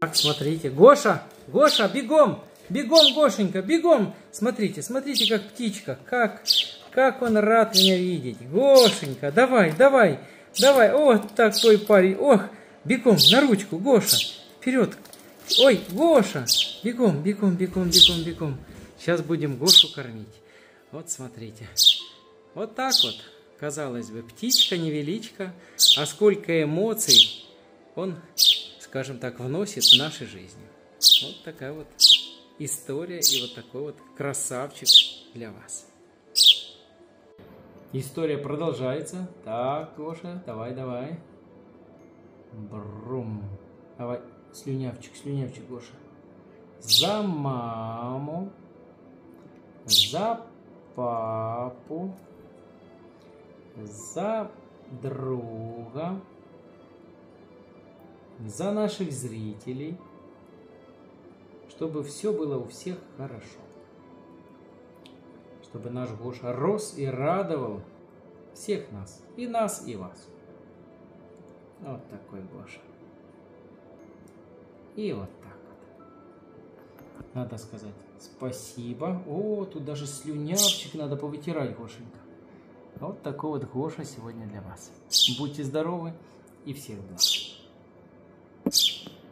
Так, смотрите, Гоша, Гоша, бегом, бегом, Гошенька, бегом. Смотрите, смотрите, как птичка, как он рад меня видеть. Гошенька, давай, давай, давай, вот такой парень, ох, бегом, на ручку, Гоша, вперед. Ой, Гоша, бегом, бегом, бегом, бегом, бегом. Сейчас будем Гошу кормить. Вот смотрите, вот так вот, казалось бы, птичка невеличка, а сколько эмоций он, скажем так, вносит в наши жизни. Вот такая вот история и вот такой вот красавчик для вас. История продолжается. Так, Гоша, давай, давай. Брум. Давай, слюнявчик, слюнявчик, Гоша. За маму, за папу, за друга, за наших зрителей, чтобы все было у всех хорошо. Чтобы наш Гоша рос и радовал всех нас, и вас. Вот такой Гоша. И вот так вот. Надо сказать спасибо. О, тут даже слюнявчик надо повытирать, Гошенька. Вот такой вот Гоша сегодня для вас. Будьте здоровы и всех благ.